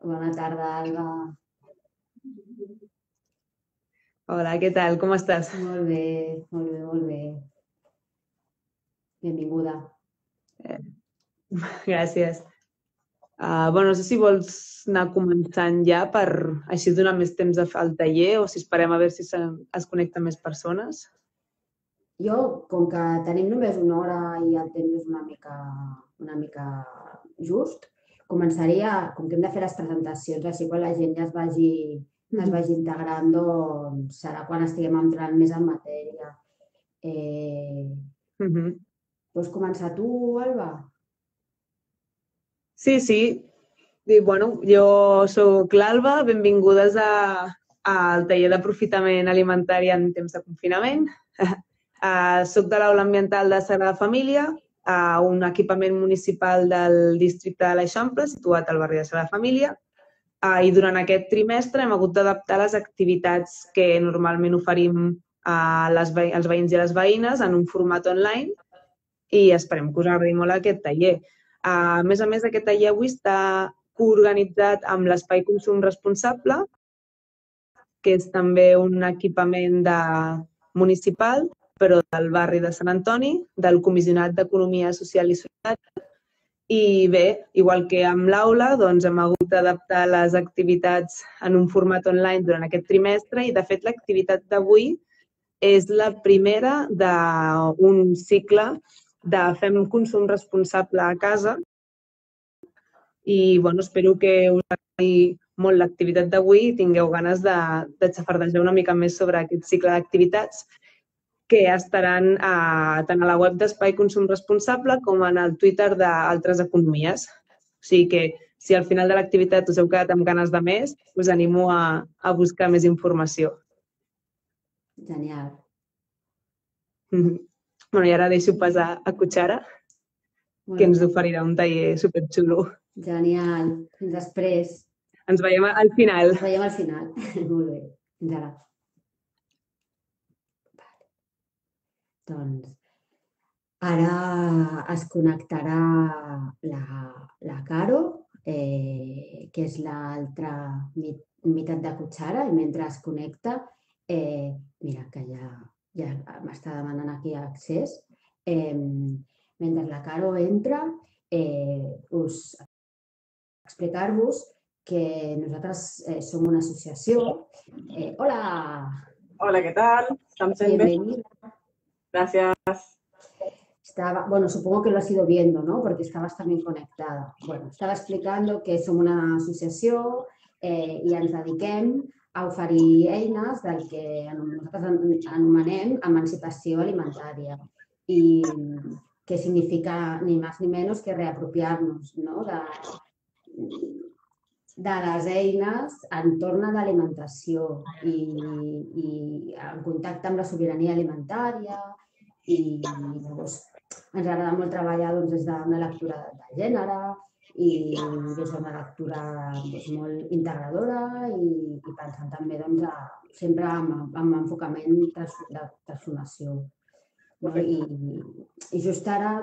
Bona tarda, Alba. Hola, què tal? Com estàs? Molt bé, molt bé, molt bé. Benvinguda. Gràcies. No sé si vols anar començant ja per així donar més temps al taller o si esperem a veure si es connecten més persones. Jo, com que tenim només una hora i el temps és una mica just, començaria, com que hem de fer les presentacions, així quan la gent ja es vagi integrant, doncs serà quan estiguem entrant més en matèria. Vols començar tu, Alba? Sí. Jo soc l'Alba, benvingudes al taller d'aprofitament alimentari en temps de confinament. Soc de l'Aula Ambiental de Sagrada Família, un equipament municipal del districte de l'Eixample, situat al barri de Sagrada Família. I durant aquest trimestre hem hagut d'adaptar les activitats que normalment oferim als veïns i a les veïnes en un format online i esperem que us agradi molt aquest taller. A més, aquest taller avui està coorganitzat amb l'Espai Consum Responsable, que és també un equipament municipal, però del barri de Sant Antoni, del Comissionat d'Economia Social i Solidària. I bé, igual que amb l'aula, doncs hem hagut d'adaptar les activitats en un format online durant aquest trimestre i, de fet, l'activitat d'avui és la primera d'un cicle de Fem consum responsable a casa. I espero que us agradi molt l'activitat d'avui i tingueu ganes de xafardejar una mica més sobre aquest cicle d'activitats que estaran tant a la web d'Espai Consum Responsable com en el Twitter d'altres economies. O sigui que si al final de l'activitat us heu quedat amb ganes de més, us animo a buscar més informació. Genial. I ara deixo passar a Cuchara, que ens oferirà un taller superxulo. Genial. Fins després. Ens veiem al final. Ens veiem al final. Molt bé. Fins ara. Doncs ara es connectarà la Caro, que és l'altra meitat de Cuchara, i mentre es connecta, mira que ja m'està demanant aquí accés. Mentre la Caro entra, explicar-vos que nosaltres som una associació. Hola! Hola, ¿qué tal? ¿Estamos en Bienvenida. Gracias. Supongo que lo has ido viendo, ¿no? Porque estabas también conectada. Estava explicando que som una associació i ens dediquem a oferir eines del que nosaltres anomenem emancipació alimentària i que significa ni més ni menys que reapropiar-nos, no? de les eines entorn a l'alimentació i en contacte amb la sobirania alimentària. I llavors ens agrada molt treballar des d'una lectura de gènere i des d'una lectura molt integradora i pensant també sempre amb enfocament de transformació. I just ara,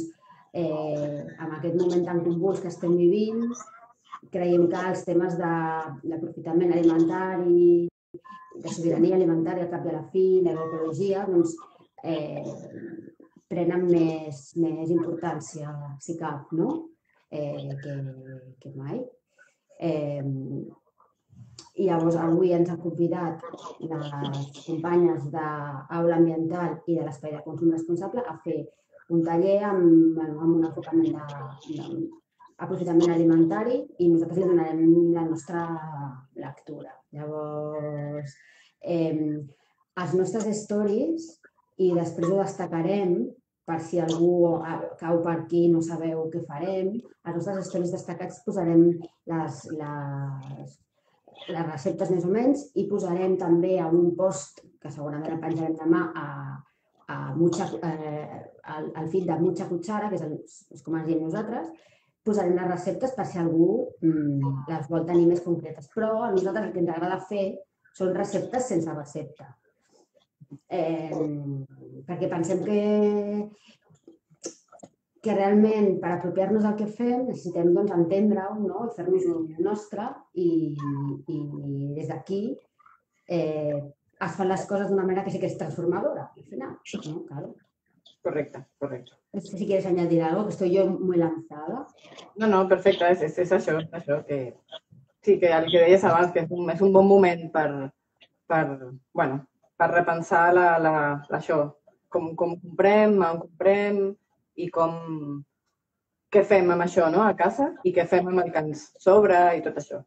en aquest moment tan convuls que estem vivint, creiem que els temes d'aprofitament alimentari, de sobirania alimentària, al cap i a la fi, l'agroecologia, prenen més importància, si cap, no? Que mai. I llavors avui ens han convidat les companyes d'Aula Ambiental i de l'Espai de Consum Responsable a fer un taller amb un enfocament d'aprofitament alimentari i nosaltres li donarem la nostra lectura. Llavors, els nostres stories, i després ho destacarem per si algú cau per aquí i no sabeu què farem, als nostres stories destacats posarem les receptes més o menys i posarem també a un post que segurament el penjarem demà al feed de Mucha Cuchara, que és com ens diem nosaltres, posarem les receptes per si algú les vol tenir més concretes. Però a nosaltres el que ens agrada fer són receptes sense recepta. Perquè pensem que que realment per apropiar-nos del que fem necessitem doncs, entendre-ho, no? I fer-nos-ho nostre i des d'aquí es fan les coses d'una manera que sí que és transformadora, al final, ¿no? Claro. Correcte, correcte. No sé si quieres añadir algo, que estoy yo muy lanzada. No, perfecte, és això, que sí, que el que deies abans, que és un bon moment per repensar això, com comprem, on comprem i què fem amb això, no?, a casa i què fem amb el que ens sobra i tot això.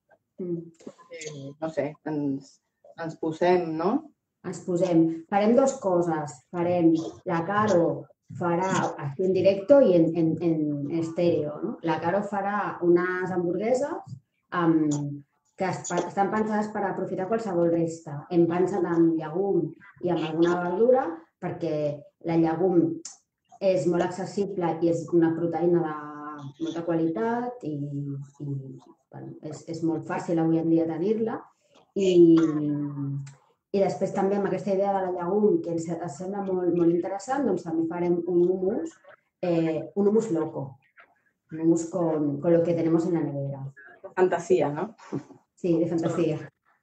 No sé, ens posem, no? Ens posem. Farem dos coses. La Caro farà aquí en directo i en estèreo, no? La Caro farà unes hamburgueses que estan pensades per aprofitar qualsevol resta. Hem pensat en llegum i en alguna verdura perquè la llegum és molt accessible i és una proteïna de molta qualitat i és molt fàcil avui en dia tenir-la. I després també amb aquesta idea de la llegum, que ens sembla molt interessant, doncs també farem un hummus loco. Un hummus con lo que tenemos en la nevera. Fantasia, no? Sí, de fantasia.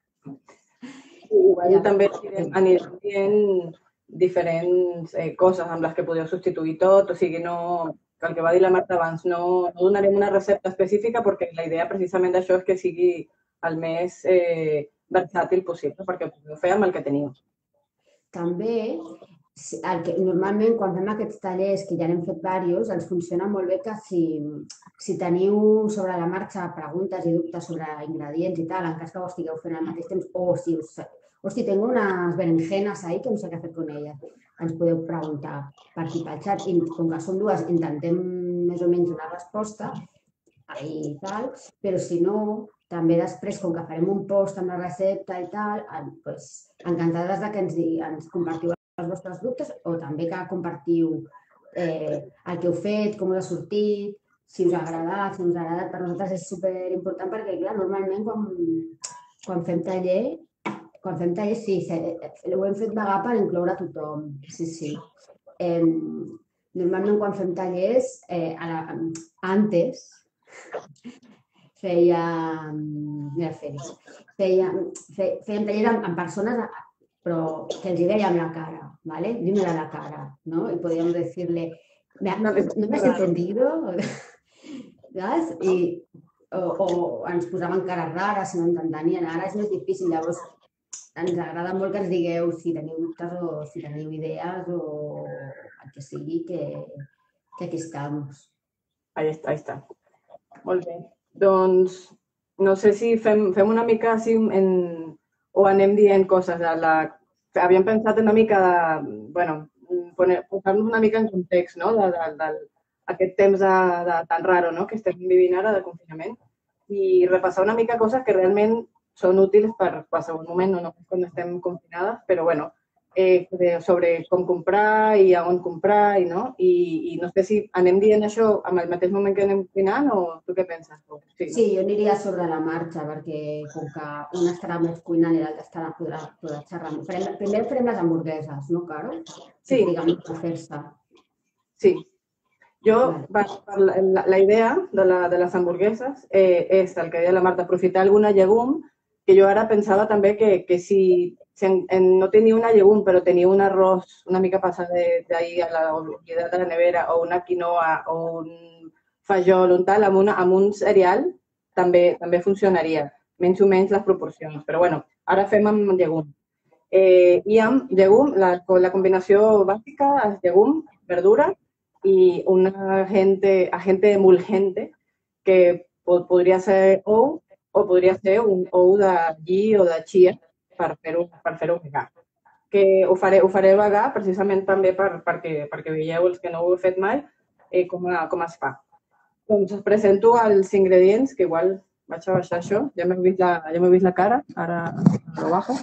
I també anirem dient diferents coses amb les que podeu substituir tot, o sigui, no, el que va dir la Marta abans, no donarem una recepta específica perquè la idea precisament d'això és que sigui el més versàtil possible, perquè ho podeu fer amb el que teniu. També, normalment quan fem aquests tallers, que ja n'hem fet diversos, ens funciona molt bé que si teniu sobre la marxa preguntes i dubtes sobre ingredients i tal, en cas que ho estigueu fent al mateix temps, o si hosti, tengo unas berenjenas ahí que no sé què fer con ellas. Ens podeu preguntar per aquí pel xat i com que són dues intentem més o menys una resposta i tal, però si no, també després, com que farem un post amb la recepta i tal, encantades que ens compartiu els vostres dubtes o també que compartiu el que heu fet, com us ha sortit, si us ha agradat, si no us ha agradat. Per nosaltres és superimportant perquè, clar, normalment quan fem taller, sí, ho hem fet vegà per incloure tothom, sí. Normalment quan fem tallers, antes fèiem tallers amb persones, però que els hi dèiem la cara, ¿vale? Dímela la cara, ¿no? Y podíamos decirle, ¿no me has entendido? ¿Sabes? O ens posaven cares rares si no ens entenien. Ara és més difícil, llavors ens agrada molt que ens digueu si teniu dubtes o si teniu idees o el que sigui, que aquí estem. Ahí està. Molt bé. Doncs no sé si fem una mica així o anem dient coses. Havíem pensat una mica posar-nos una mica en context, no?, d'aquest temps tan raro, no?, que estem vivint ara de confinament i repassar una mica coses que realment són útils per qualsevol moment, no només quan estem confinades, però sobre com comprar i a on comprar i no sé si anem dient això amb el mateix moment que anem cuinant o tu què penses? Sí, jo aniria sobre la marxa perquè com que una estarà més cuinant i l'altra podrà xerrar. Primer farem les hamburgueses, no, Caro? Sí. Diguem, per fer-se. Sí. Jo, la idea de les hamburgueses és el que deia la Marta, aprofitar alguna llegum, que jo ara pensava també que si no teniu una llegum però teniu un arròs una mica passat d'ahir a l'oblidat de la nevera o una quinoa o un fajol o tal, amb un cereal també funcionaria, menys o menys les proporcions. Però bueno, ara fem amb llegum. I amb llegum, la combinació bàsica és llegum, verdura i un agente emulgente que podria ser ou o podria ser un ou de ghee o de chia per fer-ho vegà. Que ho faré vegà precisament també perquè veieu els que no ho heu fet mai com es fa. Doncs us presento els ingredients, que igual vaig a baixar això. Ja m'heu vist la cara, ara lo bajo.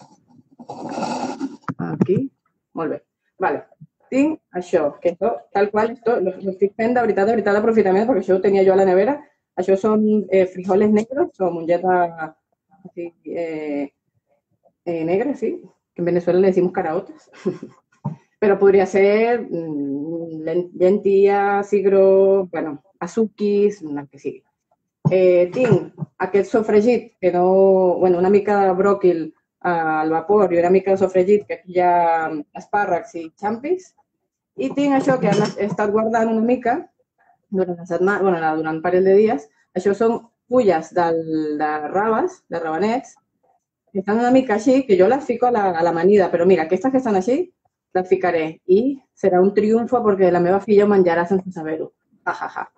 Aquí. Molt bé. Vale. Tinc això, que tal qual, lo estic fent de veritat l'aprofitament, perquè això ho tenia jo a la nevera. Això són frijoles negros o mongeta negra, sí, que en Venezuela le decimos caraotas. Però podria ser llentia, cigró, bueno, azuquis, el que sigui. Tinc aquest sofregit, que no... Bueno, una mica de bròquil al vapor i una mica de sofregit, que aquí hi ha espàrrecs i xampis. I tinc això que he estat guardant una mica durant la setmana, bueno, durant un parell de dies. Això són fulles de raves, de rabanets, que estan una mica així, que jo les fico a l'amanida, però mira, aquestes que estan així, les ficaré i serà un triomfo perquè la meva filla ho menjarà sense saber-ho. Ja, ja, ja.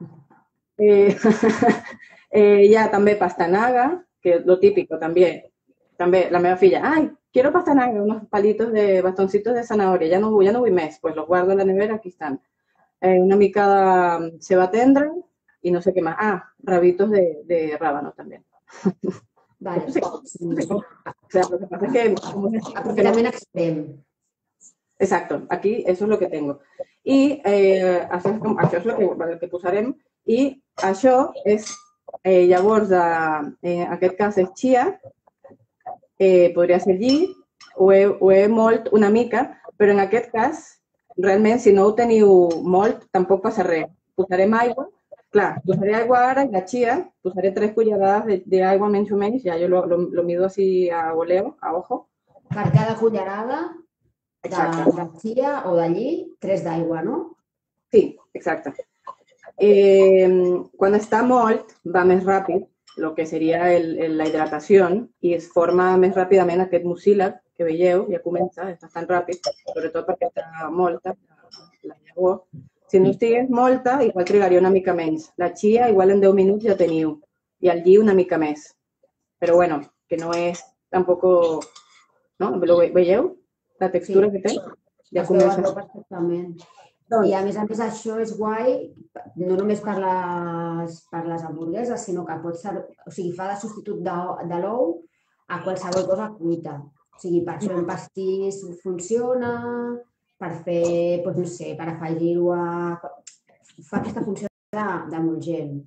Hi ha també pastanaga, que es lo típico també. També la meva filla, ay, quiero pastanaga, unos palitos de bastoncitos de zanahoria, ya no vull més, pues los guardo en la nevera, aquí están. Una mica de ceba tendra y no sé qué más. Ah, rabitos de rábano también. Vale. O sea, lo que pasa es que... Aprofitament extrem. Exacto, aquí eso es lo que tengo. I això és el que posarem. I això és, llavors, en aquest cas és chia, podria ser lli, ho he molt una mica, però en aquest cas, realment, si no ho teniu molt, tampoc passa res. Posarem aigua, clar, posaré aigua ara i la chia, posaré 3 cullerades d'aigua menys o menys, ja jo lo mido así a voleo, a ojo. Per cada cullerada de chia o de lli, 3 d'aigua, no? Sí, exacte. Quan està molt, va més ràpid, el que seria la hidratació, i es forma més ràpidament aquest mucílag que veieu, ja comença, és bastant ràpid, sobretot perquè està molta, la llavor. Si no estigués molta, igual trigaria una mica menys. La chia, igual en 10 minuts ja teniu, i el lli una mica més. Però bueno, que no és tampoc... No? Veieu la textura que té? Ja comença perfectament. I a més, això és guai, no només per les hamburgueses, sinó que pot ser, o sigui, fa de substitut de l'ou a qualsevol cosa cuita. O sigui, per això en pastís funciona, per fer, no sé, per afegir-ho a... Fa aquesta funció de molt gent.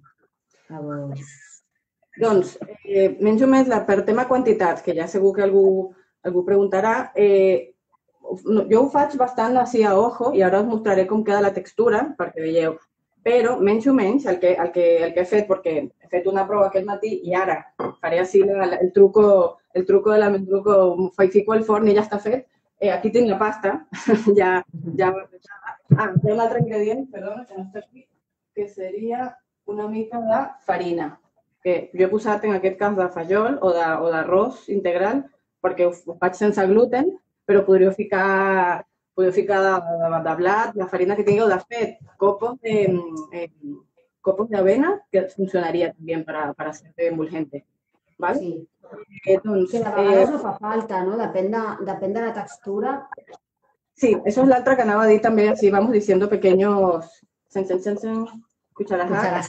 Doncs, menys o menys, per tema quantitats, que ja segur que algú preguntarà, jo ho faig bastant així a ojo i ara us mostraré com queda la textura perquè veieu. Però, menys o menys, el que he fet, perquè he fet una prova aquest matí i ara faré així el truco de la mendruco, fico al forn i ja està fet. Aquí tinc la pasta, ja barrejada. Hi ha un altre ingredient, perdona, que no està aquí, que seria una mica de farina, que jo he posat en aquest cas de fajol o d'arròs integral perquè ho faig sense gluten, però podríeu ficar de blat, la farina que tingueu. De fet, copos d'avena, que funcionaria també per hacer emulgente. ¿Vale? Sí. Que de vegades no fa falta, no? Depèn de la textura. Sí, eso es l'altre que anava a dir també, así vamos diciendo pequeños cucharas.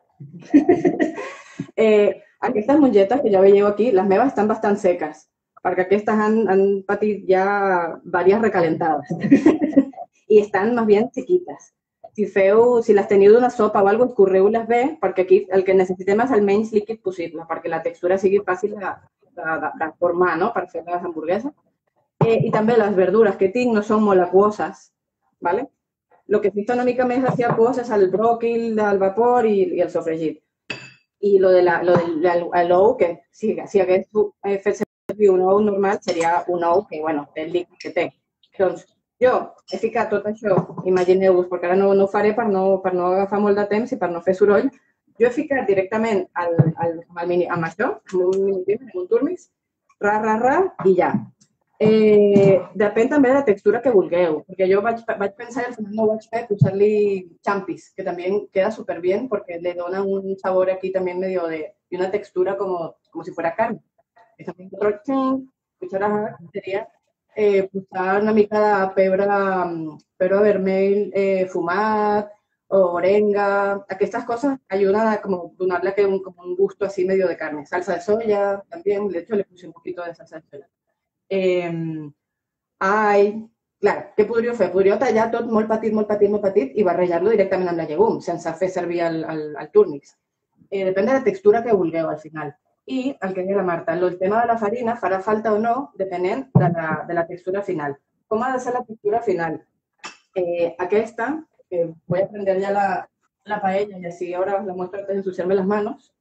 Aquestes mongetes que ja veieu aquí, les meves estan bastant seques, perquè aquestes han patit ja diverses recalentades i estan més ben chiquites. Si les teniu d'una sopa o alguna cosa, escorreu-les bé, perquè aquí el que necessitem és el menys líquid possible, perquè la textura sigui fàcil de formar, no?, per fer les hamburgueses. I també les verdures que tinc no són molt aquoses, ¿vale? El que sí està una mica més aquós és el bròquil al vapor i el sofregit. I l'ou, que si hagués fet un ou normal seria un ou que, bueno, té el líquid que té. Doncs jo he ficat tot això, imagineu-vos, perquè ara no ho faré per no agafar molt de temps i per no fer soroll, jo he ficat directament amb això, amb un turmix, i ja. Depèn també de la textura que vulgueu, perquè jo vaig pensar i al final no ho vaig fer, posar-li champis, que també queda superbien perquè le dona un sabor aquí també medio y una textura como si fuera carne. También otro cuchara seria posar una mica de pebre vermell fumat o orenga. Aquestes coses ayudan a como donarle como un gusto así medio de carne. Salsa de soya también, de hecho le puse un poquito de salsa de soya. Clar, què podríeu fer? Podríeu tallar tot molt petit i barrejar-lo directament amb la llegum, sense fer servir el túrmix. Depèn de la textura que vulgueu al final. I el que deia la Marta, el tema de la farina farà falta o no, depenent de la textura final. Com ha de ser la textura final? Aquesta, voy a prender ya la paella y así ahora os la muestro antes de ensuciarme las manos.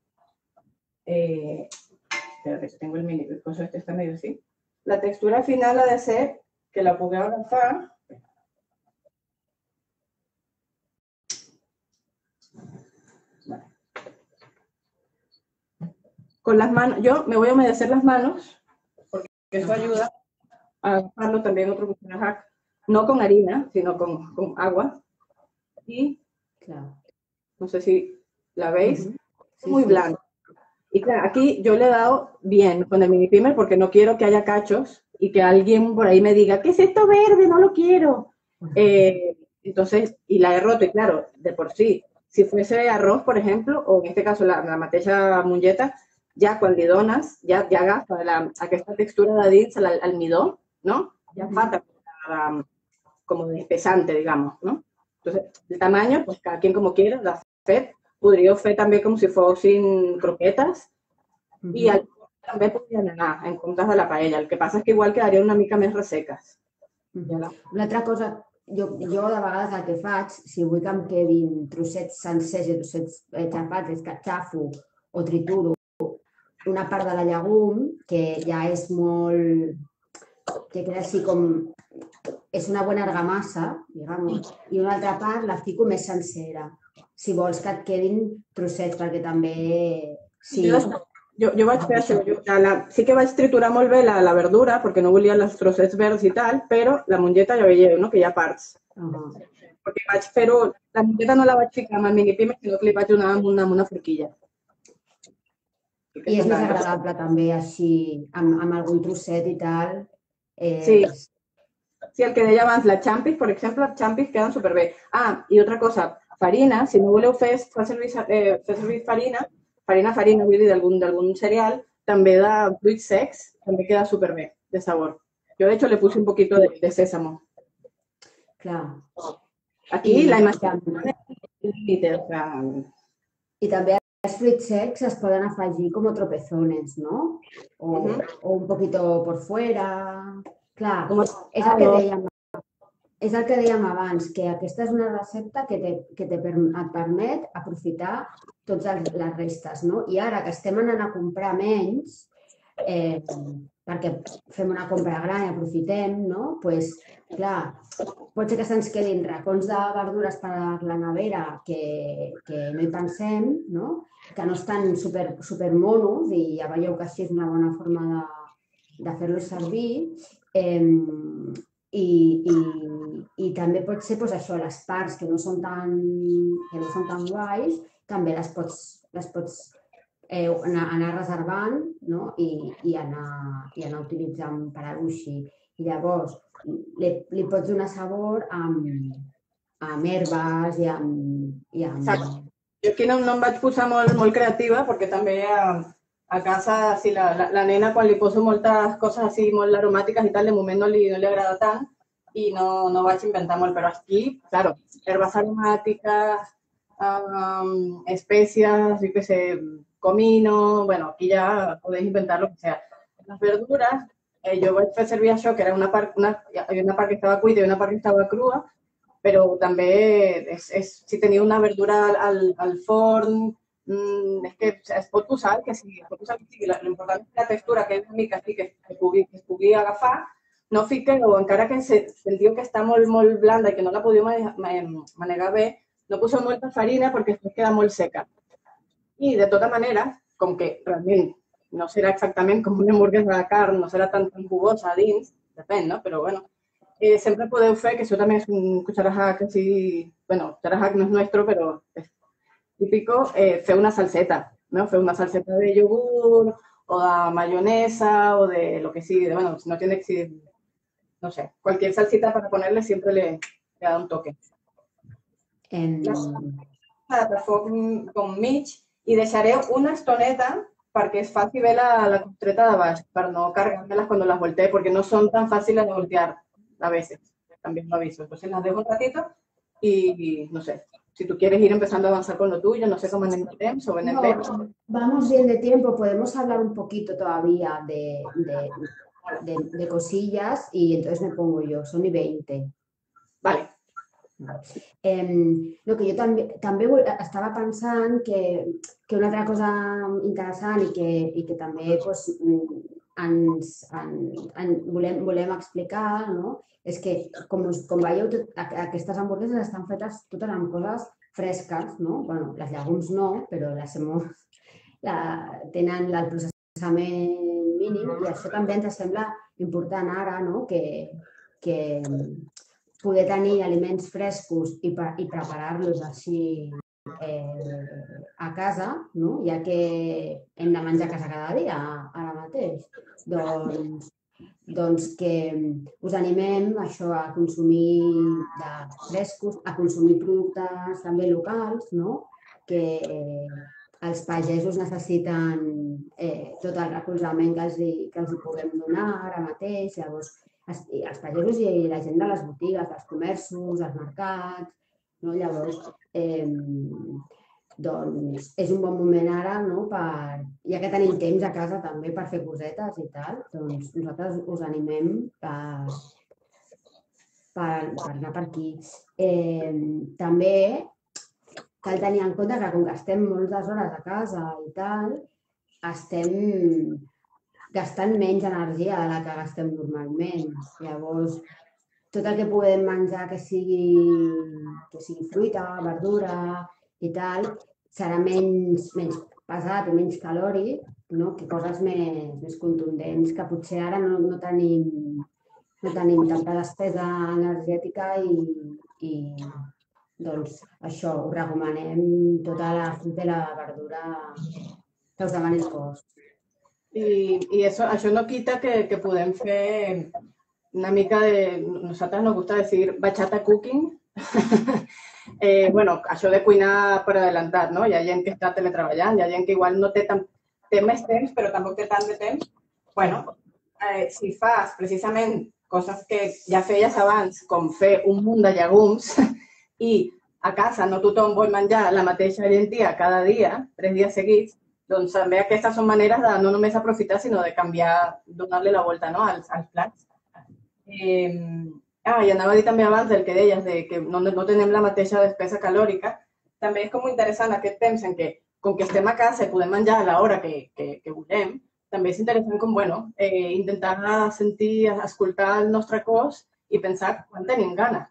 Espérate, que tengo el mini, el coso este está medio así. La textura final ha de ser que la pugueu agafar. Vale. Con las manos, yo me voy a humedecer las manos, porque eso ayuda a agafarlo también otro hack, no con harina, sino con agua. Y, claro, no sé si la veis, es muy blando. Y claro, aquí yo le he dado bien con el mini primer porque no quiero que haya cachos y que alguien por ahí me diga, ¿qué es esto verde? No lo quiero. Entonces, y la he roto, y claro, de por sí, si fuese arroz, por ejemplo, o en este caso la mateixa mongeta, ja quan li dones, ja agafa aquesta textura de dins al midó, ¿no? Ya falta como de espesante, digamos, ¿no? Entonces, el tamaño, pues cada quien como quiera, de fet, podríeu fer també com si fossin croquetes i també podrien anar en comptes de la paella. El que passa és que igual quedarien una mica més resseques. Una altra cosa, jo de vegades el que faig, si vull que em quedin trossets sencers i trossets xafats, és que xafo o trituro una part de la llegum que ja és molt... que queda així com... és una bona argamassa, digamos, i una altra part la fico més sencera. Si vols que et quedin trossets, perquè també... Sí. Jo vaig fer això. Sí que vaig triturar molt bé la verdura, perquè no volia els trossets verds i tal, però la mongeta ja veieu, no?, que hi ha parts. Perquè vaig fer-ho... La mongeta no la vaig ficar amb el mini primer, sinó que li vaig donar amb una forquilla. I és més agradable també, així, amb algun trosset i tal. Sí. Sí, el que deia abans, la champis, per exemple, les champis queden superbé. Ah, i altra cosa, farina, si no voleu fer servir farina, vull dir, d'algun cereal, també de fruits secs, també queda superbé, de sabor. Jo, de hecho, le puse un poquito de sésamo. Clar. Aquí la imaginación es límite, o sea... I també els fruits secs es poden afegir com tropezones, ¿no? O un poquito por fuera... Clar, és el que dèiem abans, que aquesta és una recepta que et permet aprofitar totes les restes, no? I ara que estem anant a comprar menys, perquè fem una compra gran i aprofitem, no? Doncs, clar, pot ser que se'ns quedin racons de verdures per la nevera que no hi pensem, no? Que no estan supermonos i ja veieu que així és una bona forma de fer-los servir. I també pot ser això, les parts que no són tan guais, també les pots anar reservant, no? I anar utilitzant per a l'uixi. I llavors li pots donar sabor amb herbes i amb... Jo aquí no em vaig posar molt creativa perquè també a casa, si la nena, quan li poso moltes coses així molt aromàtiques i tal, de moment no li agrada tant i no vaig inventar molt, però aquí, claro, herbes aromàtiques, especias, yo qué sé, comino, bueno, aquí ya podéis inventar lo que sea. Las verduras, jo vaig fer servir això, que era una part que estava cuita i una part que estava crua, però també si teniu una verdura al forn, és que es pot posar el que sigui, l'important és la textura, que és una mica així, que es pugui agafar, no fiqueu, encara que sentiu que està molt blanda i que no la podeu manegar bé, no poseu molta farina perquè es queda molt seca. I, de tota manera, com que realment no serà exactament com una hamburguesa de carn, no serà tan jugosa dins, depèn, no? Però, bueno, sempre podeu fer, que això també és un cucharajac així, bueno, cucharajac no és nostre, però típico, fer una salseta, ¿no? Fer una salseta de yogur o de mayonesa o de lo que sigui, bueno, no tiene que ser, no sé, cualquier salsita para ponerle siempre le da un toque. De foc com mig i deixareu una estoneta perquè es faci bé la costreta de baix, per no cargármelas cuando las voltee, porque no son tan fáciles de voltear a veces, también lo aviso. Entonces las dejo un ratito y no sé, si tú quieres ir empezando a avanzar con lo tuyo, no sé cómo en el temps o en el temps. Vamos bien de tiempo, podemos hablar un poquito todavía de cosillas y entonces me pongo yo, son y 20. Vale, No, que jo també estava pensant que una altra cosa interessant i que també doncs, volem explicar, no? És que, com veieu, aquestes hamburgueses estan fetes totes amb coses fresques, no? Bueno, les llegums no, però les semons tenen el processament mínim i això també ens sembla important ara, no? Que poder tenir aliments frescos i preparar-los així a casa, no? Ja que hem de menjar a casa cada dia, ara mateix. Doncs que us animem això a consumir de frescos, a consumir productes també locals, no? Que els pagesos necessiten tot el recolzament que els puguem donar ara mateix. Llavors, els pagesos i la gent de les botigues, dels comerços, els mercats, no? Llavors, doncs és un bon moment ara, no? Ja que tenim temps a casa també per fer cosetes i tal, doncs nosaltres us animem per anar per aquí. També cal tenir en compte que com que estem moltes hores a casa i tal, estem gastant menys energia de la que gastem normalment. Llavors, tot el que podem menjar que sigui fruita, verdura i tal, serà menys pesat i menys calòric, no? Que coses més contundents, que potser ara no tenim tanta despesa energètica i doncs això, us recomanem tota la fruita i la verdura que us demani el cos. Y això no quita que podem fer una mica de... Nosaltres nos gusta decir bachata cooking. Bueno, això de cuinar per adelantat, no? Hi ha gent que està teletreballant, hi ha gent que igual no té més temps, però tampoc té tant de temps. Bueno, si fas precisament coses que ja feies abans, com fer un munt de llegums, i a casa no tothom vol menjar la mateixa llentia cada dia, 3 dies seguits, doncs també aquestes són maneres de no només aprofitar, sinó de canviar, donar-li la volta, no? als plats. I anava a dir també abans del que deies, de que no tenim la mateixa despesa calòrica. També és com interessant aquest temps en què, com que estem a casa i podem menjar a l'hora que volem, també és interessant com, bueno, intentar sentir, escoltar el nostre cos i pensar quan tenim gana.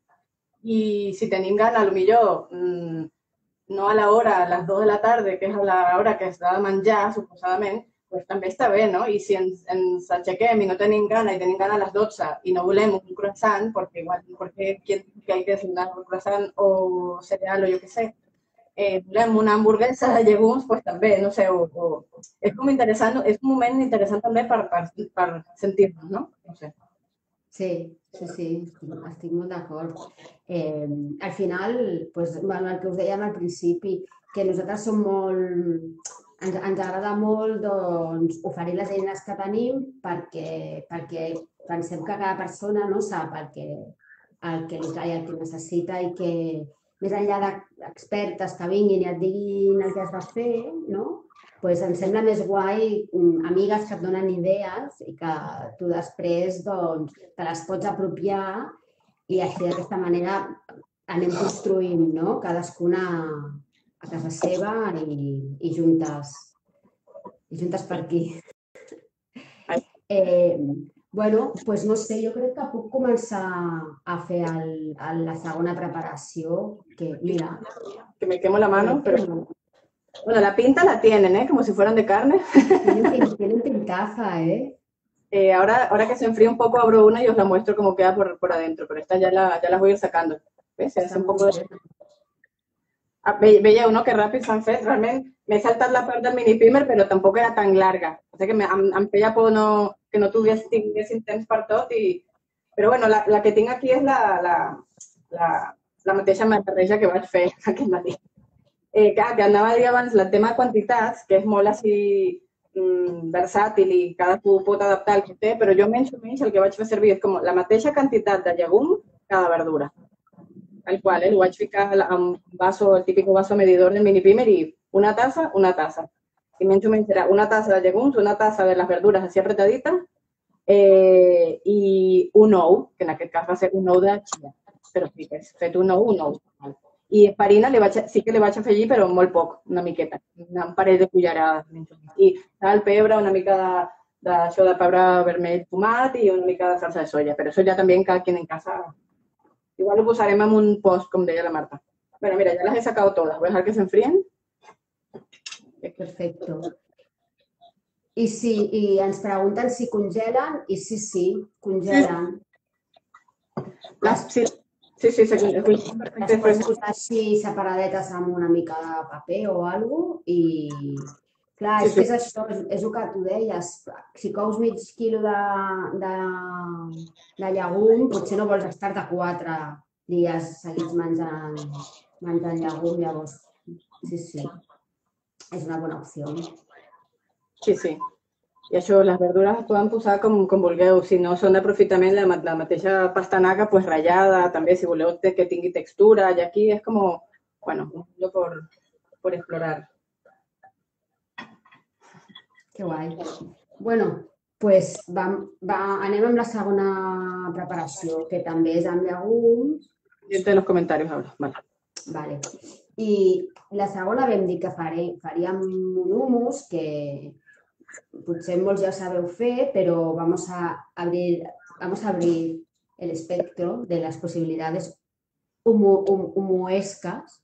I si tenim gana, potser no a l'hora, a les 2 de la tarda, que és l'hora que s'ha de menjar, suposadament, doncs també està bé, no? I si ens aixequem i no tenim gana, i tenim gana a les 12 i no volem un croissant, perquè hay que desayunar un croissant o cereal o jo què sé, volem una hamburguesa de llegums, doncs també, no sé, és com interessant, és un moment interessant també per sentir-nos, no? No sé. Sí, estic molt d'acord. Al final, doncs, el que us dèiem al principi, que nosaltres som molt... Ens agrada molt doncs, oferir les eines que tenim perquè pensem que cada persona no sap el que li cal i el que necessita i que més enllà d'expertes que vinguin i et diguin el que has de fer, no? Pues ens sembla més guai amigues que et donen idees i que tu després doncs, te les pots apropiar i així d'aquesta manera anem construint, no? Cadascuna a casa seva i juntes per aquí. Bueno, doncs no sé, jo crec que puc començar a fer la segona preparació, que mira... Que me quemo la mano, pero... Bueno, la pinta la tienen, como si fueran de carne. Tienen pintaza, Ahora que se enfría un poco abro una y os la muestro cómo queda por adentro, pero esta ya las voy a ir sacando. ¿Ves? Se hace un poco de... Veia uno que ràpid s'han fet, realment m'he saltat la part del mini primer, però tampoc era tan llarga. O sigui que em feia por que no tinguessin temps per tot. Però bueno, la que tinc aquí és la mateixa barreja que vaig fer aquest matí. Clar, que anava a dir abans el tema de quantitats, que és molt així versàtil i cadascú pot adaptar el que té, però jo menys o menys el que vaig fer servir és com la mateixa quantitat de llegum cada verdura. Tal qual, lo vaig ficar en un vaso, el típico vaso medidor del mini primer y una taza. Y menys o menys serà una taza de llegums, una taza de les verdures així apretadites i un ou, que en aquest cas va ser un ou de chia. però sí, que és fet un ou. I farina sí que li vaig afegir, però molt poc, una miqueta, un parell de cullerades. I sal, pebre, una mica d'això de pebre vermell tomat i una mica de salsa de soja. Però això ja també cada quien en casa. Igual ho posarem en un post, com deia la Marta. Bueno, mira, ya las he sacado todas. Voy a dejar que se enfríen. Perfecto. I ens pregunten si congelen, i sí, congelen. Sí, les pots posar així separadetes amb una mica de paper o alguna cosa i, clar, és que és això, és el que tu deies. Si cous mig quilo de llegum, potser no vols estar-te 4 dies seguits menjant llegum, llavors, sí, és una bona opció. Sí. I això, les verdures es poden posar com vulgueu. Si no són d'aprofitament, la mateixa pastanaga, pues ratllada, també, si voleu que tingui textura. I aquí és com, bueno, por explorar. Que guai. Bueno, pues anem amb la segona preparació, que també és amb llegums. Gente de los comentarios ahora. Vale. I la segona vam dir que faríem un hummus que potser molts ja ho sabeu fer, pero vamos a abrir el espectro de las posibilidades humuescas.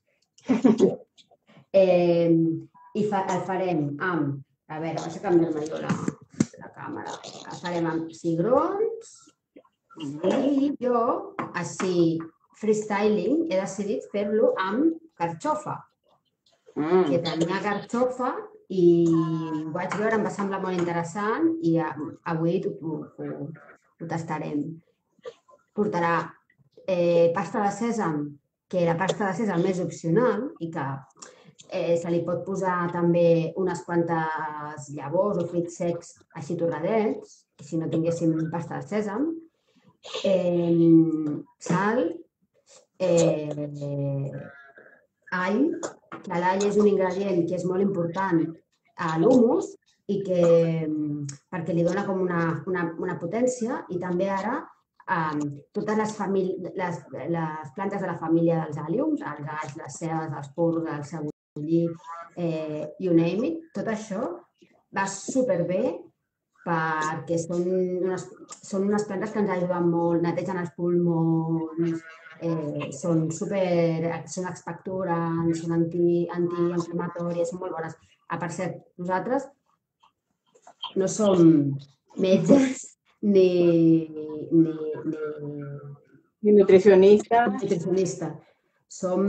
I el farem amb, a veure, vaig a canviar-me jo la càmera. El farem amb cigrons i jo, així, freestyling, he decidit fer-lo amb carxofa. Que tenia carxofa i ho vaig veure, em va semblar molt interessant i avui ho tastarem. Portarà pasta de sèsam, que la pasta de sèsam és opcional i que se li pot posar també unes quantes llavors o fruits secs així torradets, si no tinguéssim pasta de sèsam, sal, all, que l'all és un ingredient que és molt important a l'humus i que perquè li dona com una potència i també ara totes les plantes de la família dels àliums, els alls, les cebes, els porros, el cebollí, you name it, tot això va superbé perquè són unes plantes que ens ajuden molt, netegen els pulmons, són expectorants, són antiinflamatòries, són molt bones. Per cert, nosaltres no som metges ni nutricionistes. Som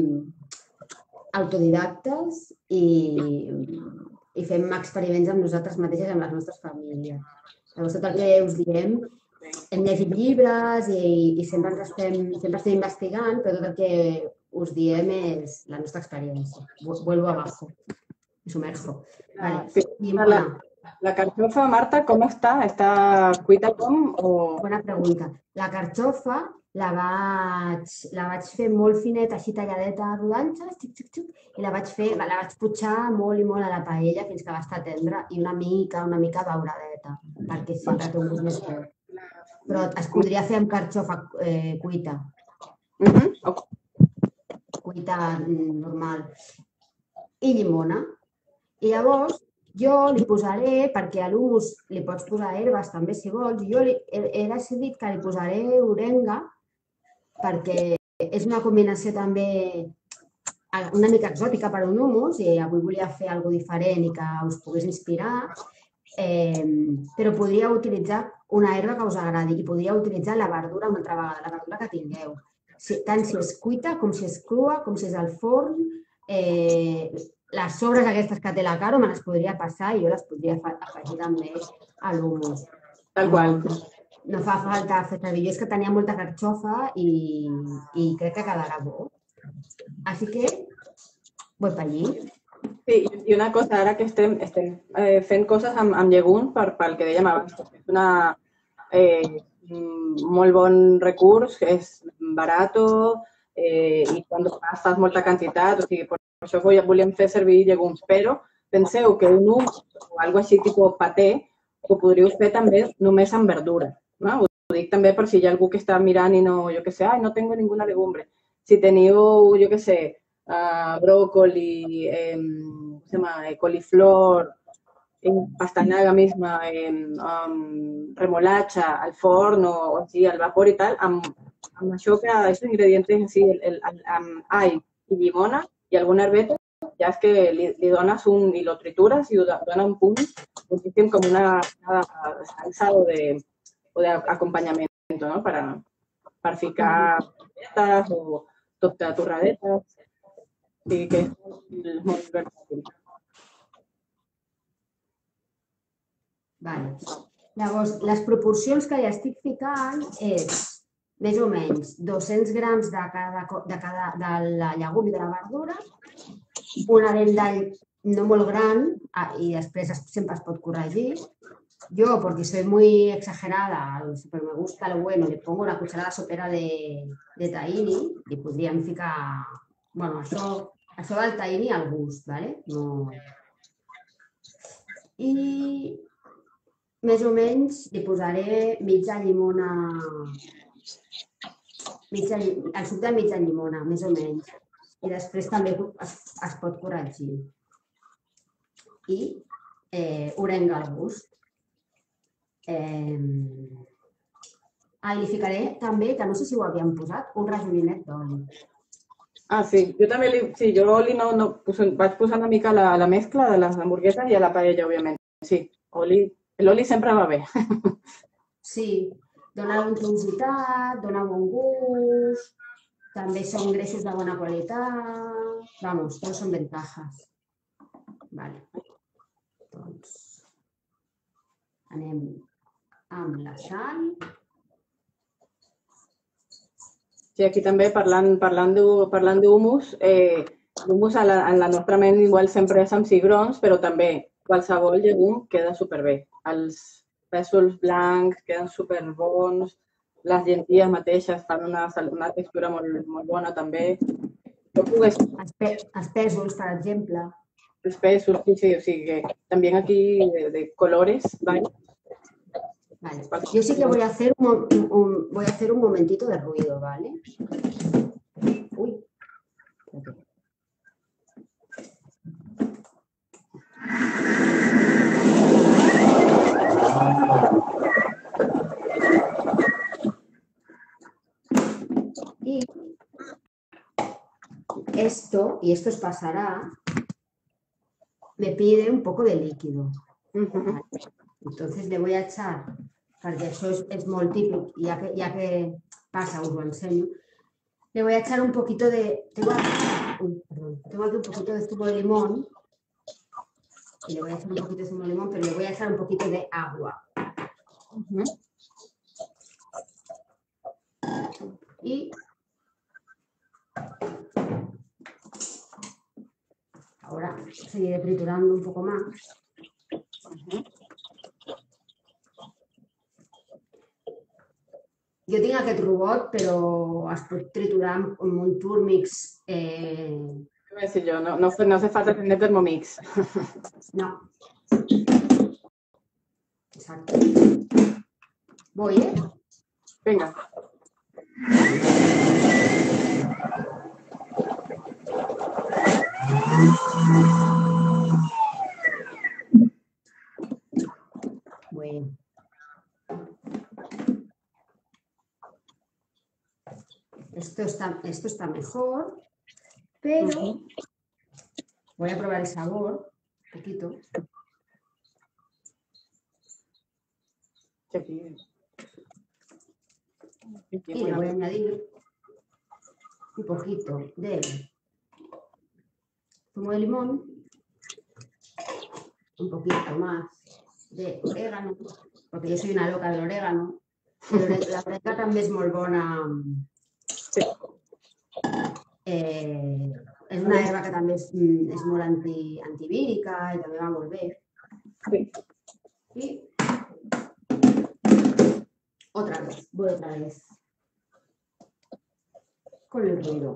autodidactes i fem experiments amb nosaltres mateixes i amb les nostres famílies. Llavors, tot el que us diem, hem llegit llibres i sempre estem investigant, però tot el que us diem és la nostra experiència. Vuelvo abajo. Me sumerjo. Vale. La carxofa, Marta, com està? Està cuita com? Bona pregunta. La carxofa la vaig fer molt fineta, així talladeta a rodanxes, i la vaig putxar molt i molt a la paella fins que va estar tendra i una mica dauradeta, perquè sempre té un gust més fort. Però es podria fer amb carxofa cuita. Cuita normal. I llimona. I llavors jo li posaré, perquè a l'humus li pots posar herbes també si vols, jo he decidit que li posaré orenga perquè és una combinació també una mica exòtica per un hummus i avui volia fer alguna cosa diferent i que us pogués inspirar, però podria utilitzar una herba que us agradi i podria utilitzar la verdura una altra vegada, la verdura que tingueu. Tant si és cuita, com si és crua, com si és al forn. Les sobres aquestes que té la Caro me les podria passar i jo les podria afegir també a l'humus. Tal qual. No fa falta fer servir. Jo és que tenia molta carxofa i crec que quedarà bo. Així que voy per allí. Sí, i una cosa, ara que estem fent coses amb llegums pel que dèiem abans, és un molt bon recurs, és barato i quan fas molta quantitat, o sigui, per això volíem fer servir llegums, però penseu que un hummus o alguna cosa així tipus paté ho podríeu fer també només amb verdura. dic també per si hi ha algú que està mirant i no, jo què sé, no tengo ninguna legumbre. Si teniu, jo què sé, brócoli, se llama? Coliflor, pastanaga misma, remolacha al forn o així al vapor i tal, amb això que aquests ingredients així, all i llimona i alguna herbeta, ja és que li dones i lo tritures i dona un punt boníssim com una salsa o de acompanyament, no? Per ficar herbes o torradetes. Sí, que és molt versàtil. Vale. Llavors, les proporcions que ja estic ficant és més o menys 200 grams de la llegum i de la verdura, una dent d'all no molt gran, i després sempre es pot corregir. Yo, porque soy muy exagerada, pero me gusta lo bueno, le pongo una cucharada sopera de tahini i podríem ficar, bueno, això del tahini al gust, ¿vale? No. I més o menys li posaré mitja llimona, el suc de mitja llimona, més o menys. I després també es pot corregir. I orenga al gust. I li ficaré també, que no sé si ho havíem posat, un rajolinet d'oli. Sí, jo també jo l'oli vaig posar una mica la mescla de les hamburgueses i a la paella, òbviament. Sí, l'oli sempre va bé. Sí, dona luminositat, dona bon gust, també són greixos de bona qualitat, vamos, tots són ventajas. Vale, doncs anem amb la sal. Sí, aquí també parlant d'humus, l'humus en la nostra ment igual sempre és amb cigrons, però també qualsevol llegum queda superbé. Els pèsols blancs queden superbons, les llenties mateixes fan una textura molt bona també. Els pèsols, per exemple. Els pèsols, sí, o sigui que també aquí de colores, ¿vale? Vale. Yo sí que voy a hacer un momentito de ruido, ¿vale? Uy. Y esto os pasará, me pide un poco de líquido. ¿Vale? Entonces le voy a echar, perquè això és molt típic, ja que passa, us ho ensenyo, le voy a echar un poquito de... Tengo aquí un poquito de zumo de limón, y le voy a echar un poquito de zumo de limón, pero le voy a echar un poquito de agua. Y ahora seguiré triturando un poco más. Jo tinc aquest robot, però es pot triturar amb un Turmix. No hace falta tener Thermomix. No. Exacto. Voy, ¿eh? Venga. Bueno. Esto está mejor, pero voy a probar el sabor un poquito. Y le voy a añadir un poquito de zumo de limón, un poquito más de orégano, porque yo soy una loca del orégano. La orégano també és molt bona. Sí. És una herba que també és molt antivírica i també va molt bé. Sí. Y voy otra vez con el ruido.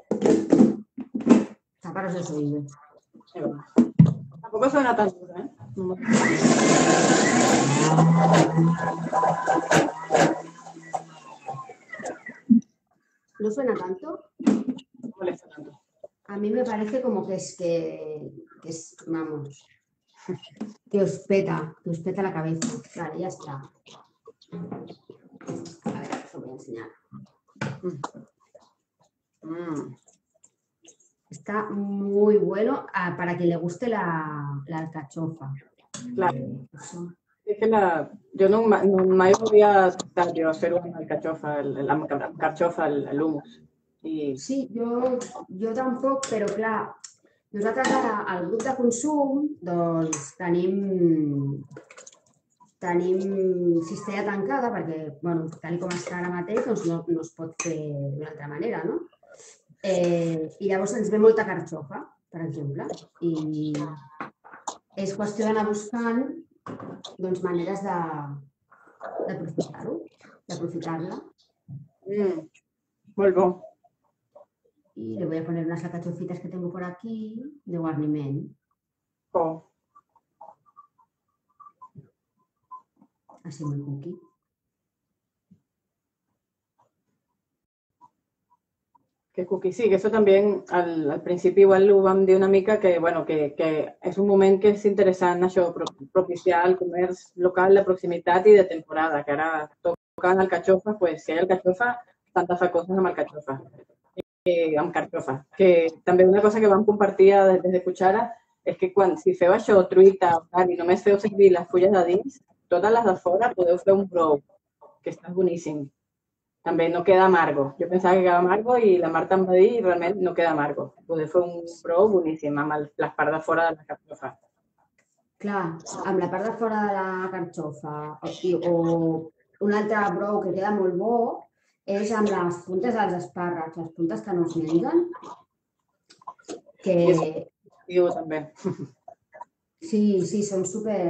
Taparos los oídos. Tampoco suena tan duro, ¿eh? ¿No suena tanto? No molesta tanto. A mí me parece como que es, vamos, que os peta la cabeza. Vale, ya está. A ver, os lo voy a enseñar. Está muy bueno para quien le guste la alcachofa. Claro. És que jo no mai ho havia tastat, jo, fer-ho amb el carxofa, l'humus. Sí, jo tampoc, però clar, nosaltres ara al grup de consum doncs tenim cistella tancada perquè, bueno, tal com està ara mateix, doncs no es pot fer d'una altra manera, no? I llavors ens ve molta carxofa, per exemple, i és qüestió d'anar buscant doncs, maneres d'aprofitar-ho, d'aprofitar-la. Molt bo. Y le voy a poner unas alcachofitas que tengo por aquí de guarniment. Oh. Así muy cookie. Que cookie, sí, que eso también al principi igual ho vam dir una mica que, bueno, que és un moment que és interessant això, propiciar el comerç local de proximitat i de temporada, que ara toquen alcachofa, pues si hi ha alcachofa, tantes coses amb alcachofa. Amb carxofa. Que també una cosa que vam compartir des de Cuchara és que si feu això, truita, i només feu servir les fulles de dins, totes les de fora podeu fer un brou, que està boníssim. També no queda amargo. Jo pensava que quedava amargo i la Marta em va dir i realment no queda amargo. Podeu fer un brou boníssim amb les parts de fora de la carxofa. Clar, amb la part de fora de la carxofa o un altre brou que queda molt bo és amb les puntes dels espàrrecs, les puntes que no es mengen. Que... Diu també. Sí, són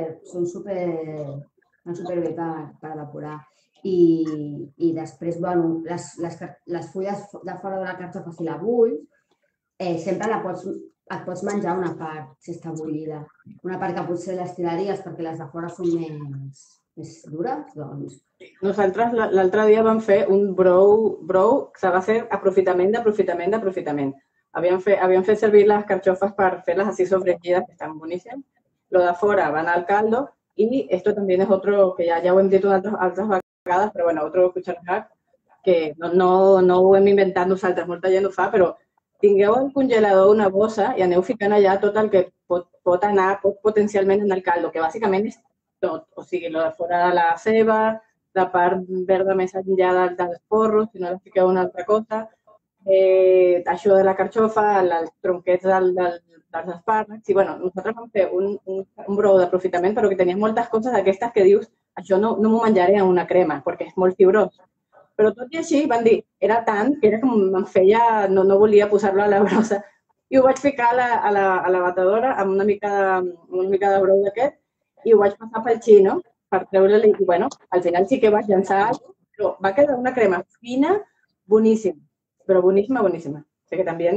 superbé per evaporar. I després, bueno, les fulles de fora de la carxofa, si la bulls, sempre et pots menjar una part, si està bullida. Una part que potser les tiraries perquè les de fora són més dures, doncs... Nosaltres l'altre dia vam fer un brou que va ser aprofitament d'aprofitament. Havíem fet servir les carxofes per fer-les així sofregides, que estan boníssimes. Lo de fora va anar al caldo i esto también es otro, que ja ho hem dit altres vegades, però bueno, otro cuchara que no ho hem inventat nosaltres, molta gent ho fa, però tingueu al congelador una bossa i aneu ficant allà tot el que pot potencialment anar al caldo, que bàsicament és tot, o sigui, lo de fora de la ceba, la part verda més enllà dels porros, si no la fiqueu una altra cosa, això de la carxofa, els tronquets dels espàrrecs, i bueno, nosaltres vam fer un brou d'aprofitament, però que tenia moltes coses d'aquestes que dius, això no m'ho menjaré en una crema, perquè és molt fibrós. Però tot i així van dir, era tant que era com em feia, no volia posar-lo a la brossa, i ho vaig ficar a la batedora amb una mica de brou d'aquest, i ho vaig passar pel xino per treure-li, i bueno, al final sí que vaig llançar, però va quedar una crema fina, boníssima, però boníssima. O sigui que també...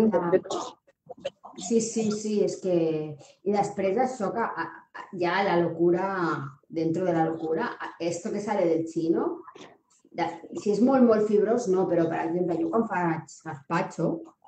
Sí, és que... I després d'això, que ja la locura, dentro de la locura, esto que sale del xino, si és molt, molt fibrós, no, però per exemple, jo quan faig gazpacho,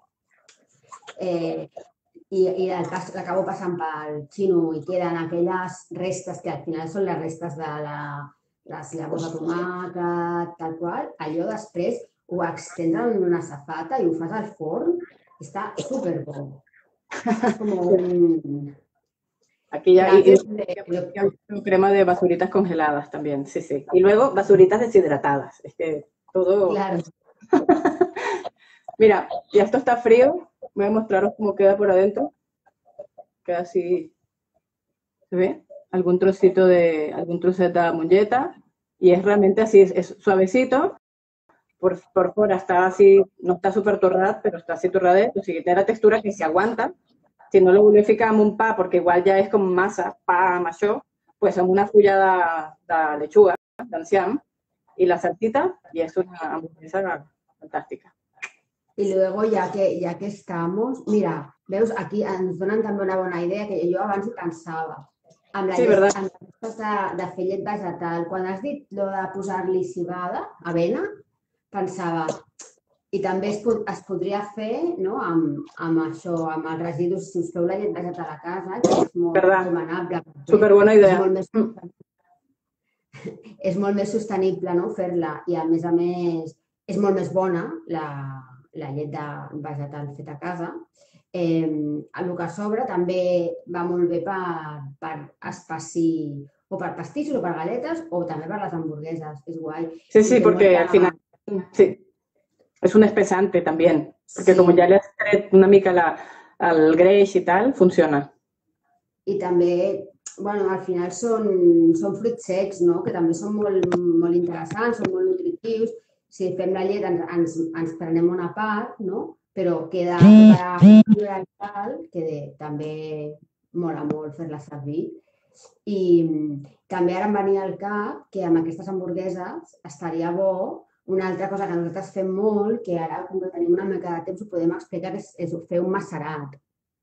i l'acabo passant pel xino i queden aquelles restes que al final són les restes de les llavors de tomàquet, tal qual, allò després ho extens en una safata i ho fas al forn, està superbo. És com un... Aquí ya hay crema de basuritas congeladas también, sí. Y luego basuritas deshidratadas, es que todo... Claro. Mira, ya esto está frío, voy a mostraros cómo queda por adentro. Queda así, ¿se ve? Algún trocito de mongeta y es realmente así, es suavecito. Por fuera está así, no está súper torrado, pero está así torradet, o sigui, té la textura que s'aguanta. Si no lo voleu ficar en un pa, perquè igual ja és com massa, pa amb això, pues amb una fulla de lechuga, d'enciam, y la salsita, y es una hamburguesa fantàstica. Y luego, ya que estamos, mira, veus, aquí ens donen també una bona idea que jo abans hi pensava. amb la Sí, llet, verdad. amb les coses de fer llet vegetal, quan has dit lo de posar-li civada, avena, pensava, i també es podria fer, no, amb això, amb els residus, si us feu la llet vegetal a casa, que és molt Verdad. recomanable, Súper buena és idea. molt més sostenible, no, fer-la, i a més és molt més bona la llet vegetal feta a casa. El que sobra també va molt bé per espessir, o per pastissos, o per galetes, o també per les hamburgueses, és guai. Sí, I sí, té porque molta- al final, sí, es un espesante también, porque Sí. como ya le has tret una mica al greix i tal, funciona. I també, bueno, al final són fruits secs, no? Que també són molt interessants, són molt nutritius. Si fem la llet ens prenem una part, no? Però queda tota la fibra i tal, que també mola molt fer-la servir. I també ara em venia al cap que amb aquestes hamburgueses estaria bo una altra cosa que nosaltres fem molt, que ara, com que tenim una mica de temps, ho podem explicar, que és fer un macerat.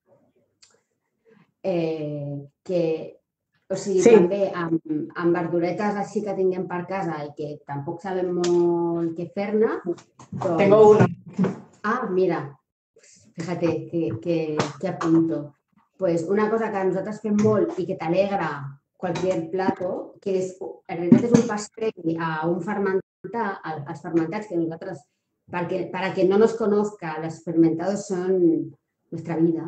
O sigui, Sí. també amb verduretes així que tinguem per casa i que tampoc sabem molt què fer-ne. Doncs... Tengo una. Ah, mira, fíjate que apunto. Pues una cosa que nosaltres fem molt i que t'alegra qualsevol plato, que és, en realitat és un pas previ a un fermentar, els fermentats que nosaltres, para quien no nos conozca, los fermentados son nuestra vida.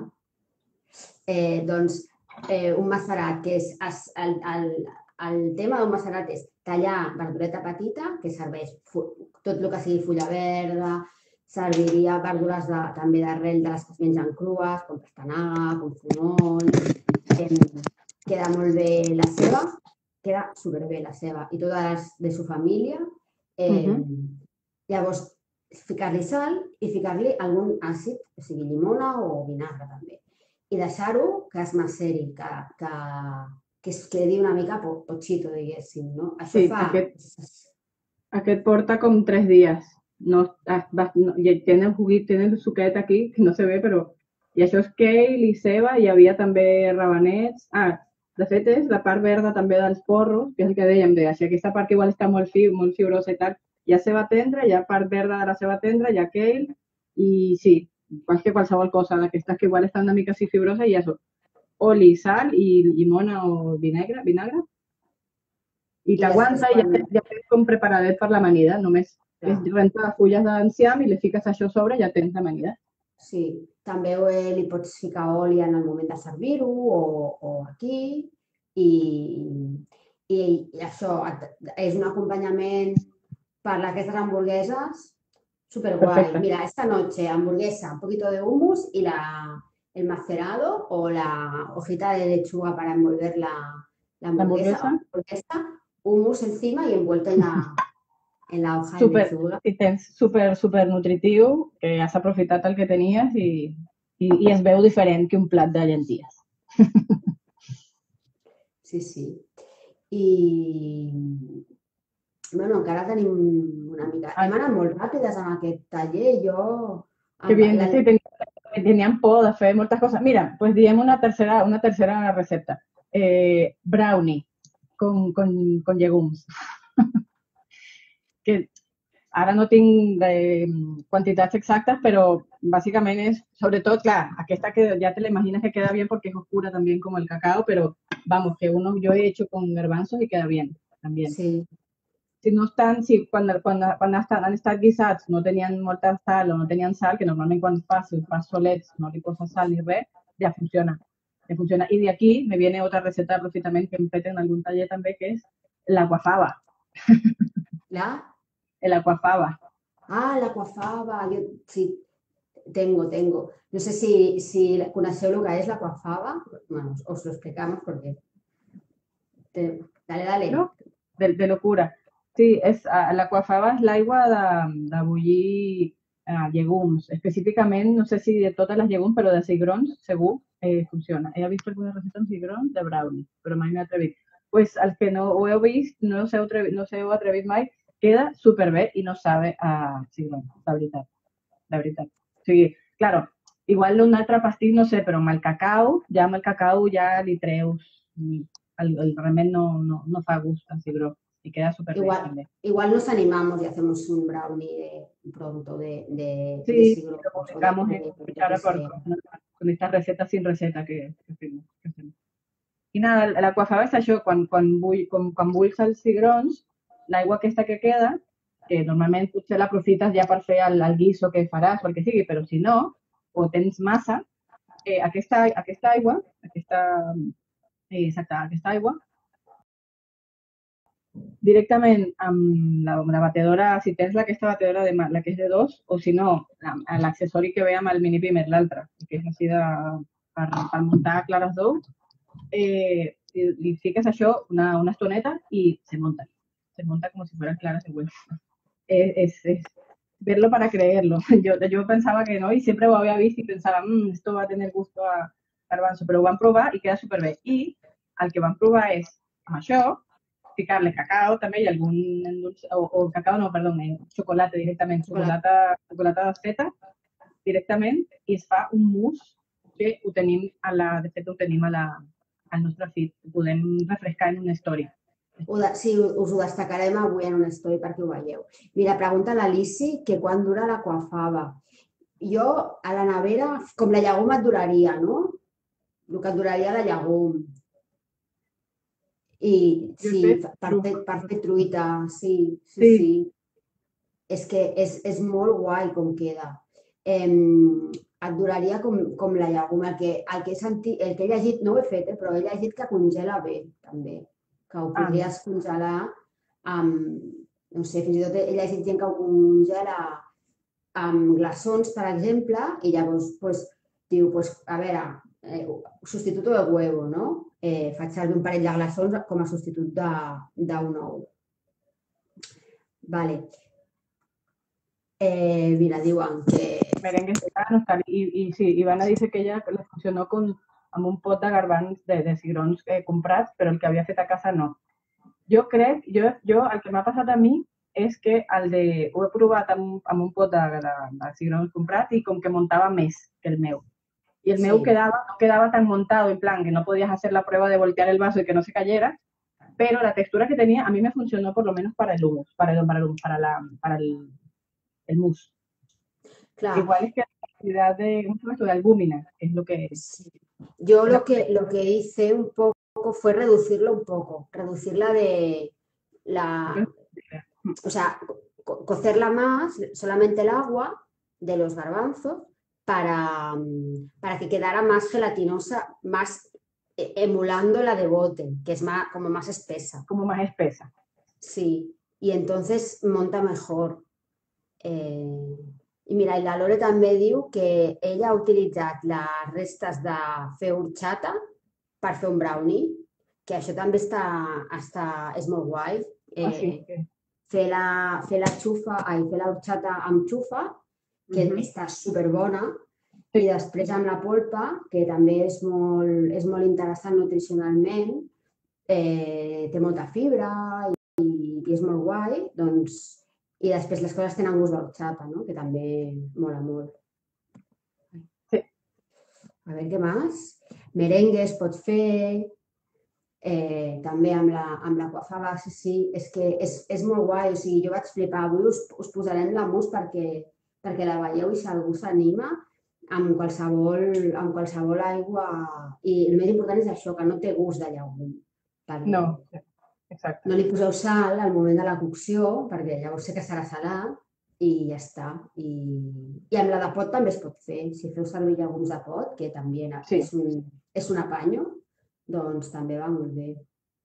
Doncs un macerat, que és el tema d'un macerat és tallar verdureta petita, que serveix tot el que sigui fulla verda, serviria verdures també d'arrel de les que es mengen crues, com pastanaga, com fonoll, queda molt bé la ceba, queda superbé la ceba, i totes les de su família. Llavors, ficar-li sal i ficar-li algun àcid, o sigui, llimona o vinagre també. I deixar-ho que es maceri, que es quedi una mica pochito, diguéssim, no? Això Sí, fa... aquest porta com 3 dies. No, tiene un juguito, tiene el suquet aquí, que no se ve, però... I això és kale i ceba, i hi havia també rabanets. De fet, és la part verda també dels porros, que és el que dèiem, si aquesta part igual està molt fibrosa i tal, hi ha ceba tendra, hi ha part verda de la ceba tendra, hi ha kale, i sí, qualsevol cosa d'aquestes que igual estan una mica així fibrosa, i això, oli, sal i llimona o vinagre, i t'aguanta i ja tens com preparadet per l'amanida, només rentar fulles d'enciam i li fiques això a sobre i ja tens l'amanida. Sí, també li pots ficar oli en el moment de servir-ho o aquí, i això és un acompanyament per aquestes hamburgueses superguay. Mira, esta noche hamburguesa, un poquito de hummus y el macerado o la hojita de lechuga para envolver la hamburguesa, hummus encima y envuelto en la hoja de lechuga. I tens super nutritiu, que has aprofitat el que tenies i es veu diferent que un plat de llenties. Sí, sí. I bueno, encara tenim una mica... Hem anat molt ràpides amb aquest taller, jo... Que bien, sí, teníem por de fer moltes coses. Mira, pues diem una tercera recepta. Brownie con llegums. Que ara no tinc quantitats exactes, pero básicamente es, sobre todo, claro, aquesta que ya te la imaginas que queda bien porque es oscura también como el cacao, pero vamos, que yo he hecho con garbanzos y queda bien también. Sí. Si no estan, quan han estat guisats no tenien molta sal o no tenien sal, que normalment quan fas solets no li poses sal ni res, ja funciona. I de aquí me viene otra receta de aprofitament que hem fet en algun taller també, que és l'aquafaba. El aquafaba. Ah, l'aquafaba. Jo sí, tengo. No sé si coneixeu el que és l'aquafaba. Bueno, os lo explicamos porque... Dale. No? De locura. Sí, l'aquafaba és l'aigua de bullir llegums. Específicament, no sé si de totes les llegums, però de cigrons, segur, funciona. He vist alguna recepta amb cigrons de brownie, però mai m'he atrevit. Pues els que no ho heu vist, no us heu atrevit mai, queda superbé i no sabe a cigrons, de veritat. O sigui, claro, igual un altre pastís, no sé, però amb el cacau ja li treus el realment no fa gust al cigró y queda súper bien también. Igual nos animamos y hacemos un brownie pronto de Sí, cigró. lo publicamos ahora con estas recetes sin receta que fem. I nada, la coafava és això, quan bulls els cigrons, l'aigua aquesta que queda, que normalment potser l'aprofites ja per fer el guiso que faràs o el que sigui, però si no, o tens massa, aquesta aigua, aquesta aigua, directament amb la batedora, si tens aquesta batedora la que és de 2, o si no, l'accessori que ve amb el mini primer, l'altre, que és així per muntar clares d'ou, li fiques això una estoneta y se monta como si fueran claras de huevo. Es verlo para creerlo. Yo pensaba que no y siempre lo había visto y pensaba, esto va a tener gusto a garbanzo, però ho vam provar i queda superbé. I el que vam provar és amb això, ficar-li cacao també i algun endulç, o cacao no, perdó, xocolata directament, xocolata desfeta directament i es fa un mousse que ho tenim de fet ho tenim al nostre feed, ho podem refrescar en una story. Sí, us ho destacarem avui en una story perquè ho veieu. Mira, pregunta a l'Alici que quan dura la coafava. Jo, a la nevera, com la llegum et duraria, no? El que et duraria la llegum. I sí, per fer truita, sí. És que és molt guai com queda. Et duraria com la llegum. El que he llegit, no ho he fet, però he llegit que congela bé, també. Que ho podries congelar amb, no sé, fins i tot he llegit gent que ho congela amb glaçons, per exemple, i llavors diu, a veure, substituto de huevo, no? Faig servir un parell de glaçons com a substitut d'un ou. Vale. Mira, diuen que... Merengues veganos, y sí, Ivana dice que ella le funcionó amb un pot de garbans de cigrons comprats, però el que havia fet a casa no. Jo crec, el que m'ha passat a mi és que ho he provat amb un pot de cigrons comprats i com que montava més que el meu. Y el meu no quedaba tan montado, en plan, que no podías hacer la prueba de voltear el vaso y que no se cayera, pero la textura que tenía a mí me funcionó por lo menos para el hummus, para el mousse. Claro. Igual es que la cantidad de albúmina es lo que es. Sí. Yo lo que hice un poco fue reducirlo un poco, reducirla o sea, cocerla más, solamente el agua de los garbanzos para que quedara más gelatinosa, más emulando la de bote, que es como más espesa. Como más espesa. Sí, y entonces monta mejor. I mira, la Lore també diu que ella ha utilitzat les restes de fer horchata per fer un brownie, que això també és molt guai. Fer la horchata amb xufa, que està superbona, i després amb la polpa, que també és molt interessant nutricionalment, té molta fibra i és molt guai, doncs... I després les coses tenen gust d'horchata, no? Que també mola molt. Sí. A veure, què més? Merengues pot fer, també amb la coafava, sí, és que és molt guai. O sigui, jo vaig flipar. Avui us posarem la mousse perquè la veieu i si algú s'anima amb qualsevol aigua. I el més important és això, que no té gust de llegum. No, exacte. No li poseu sal al moment de la cocció, perquè llavors sé que serà salat i ja està. I amb la de pot també es pot fer. Si feu servir llegums de pot, que també és un apanyo, doncs també va molt bé.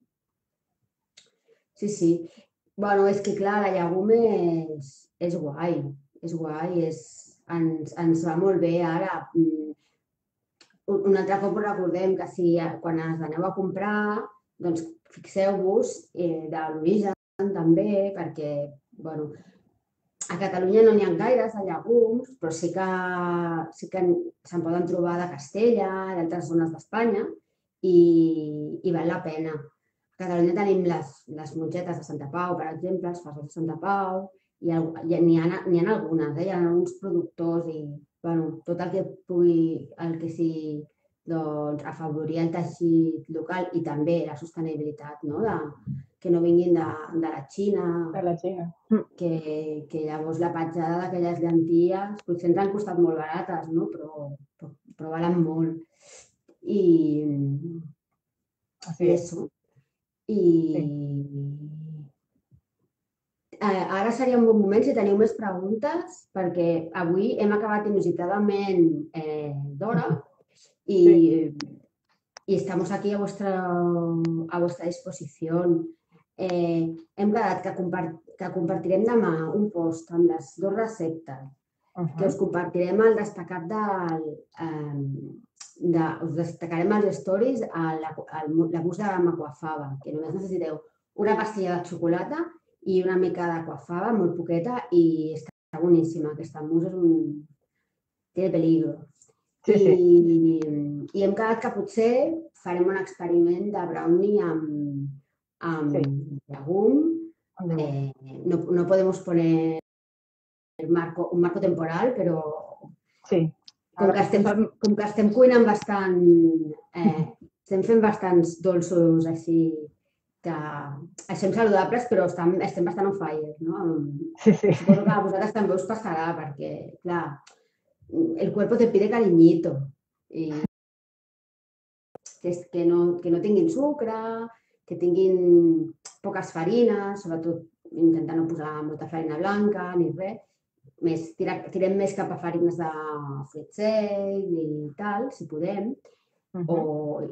Sí. Bueno, és que clar, la llegum és guai. És guai, ens va molt bé ara. Un altre cop recordem que si quan ens aneu a comprar, doncs fixeu-vos de l'origen també, perquè a Catalunya no n'hi ha gaires de llegums, però sí que se'n poden trobar de Castella, d'altres zones d'Espanya, i val la pena. A Catalunya tenim les mongetes de Santa Pau, per exemple, els fasols de Santa Pau, i n'hi ha algunes, hi ha alguns productors i tot el que doncs, afavorir el teixit local i també la sostenibilitat, no? Que no vinguin de la Xina, De la Xina. que llavors la petjada d'aquelles llenties potser ens han costat molt barates, no? Però valen molt. I això. Ara seria un bon moment si teniu més preguntes, perquè avui hem acabat inusitadament d'hora y estamos aquí a vuestra disposición. Hem quedat que compartirem demà un post amb les 2 receptes, que us compartirem el destacat us destacarem els stories l'abús de maquafava, que només necessiteu una pastilla de xocolata i una mica d'aquafava, molt poqueta, i està boníssima. Aquesta mousse és tiene peligro. I hem quedat que potser farem un experiment de brownie amb llegum. No podemos poner un marco temporal, però com que estem cuinant bastant, estem fent bastants dolços així, que som saludables, però estem bastant on fire, no? Suposo que a vosaltres també us passarà, perquè, clar, el cuerpo te pide cariñito. Que no tinguin sucre, que tinguin poques farines, sobretot intentar no posar molta farina blanca ni res. Tirem més cap a farines de fruit sec i tal, si podem. O